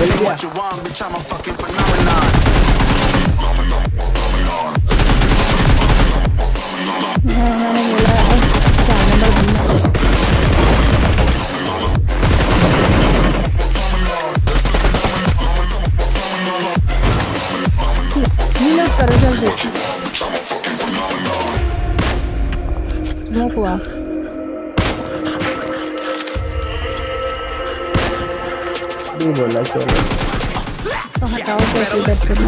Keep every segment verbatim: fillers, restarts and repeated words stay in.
what you want, bitch, I'm a fucking phenomenon. मैंने बोला चार नंबर बनना नीलो करो जल्दी हुआ नहीं बोला चलो तो हटाओ कैसे करते हैं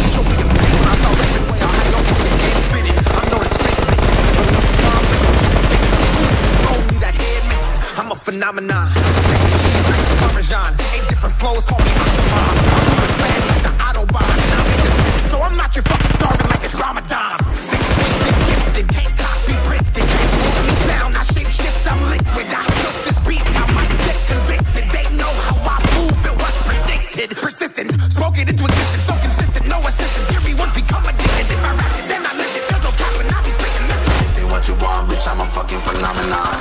I'm a phenomenon. Parmesan, eight different flows, call me Octomom. I'm moving fast like the Autobahn, and I'm independent, so I'm not your fucking starving like it's Ramadan. Sick, twisted, gifted, can't copy, printed, can't hold me down. I shape shift, I'm liquid. I took this beat, I might get convicted. They know how I move, it was predicted. Persistent, spoke it into existence, so consistent, no assistance. Hear me once, become addicted. If I rap it, then I live it. There's no cap, and I be speaking this. Say what you want, bitch, I'm a fucking phenomenon.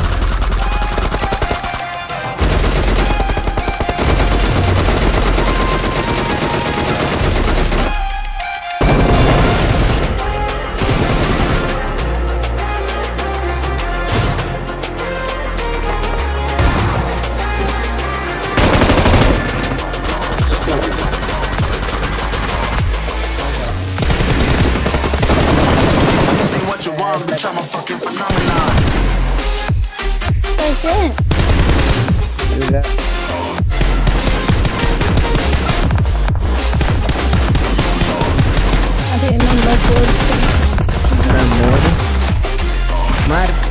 Bitch, I'm a fucking phenomenon. कैसे अरे number four मार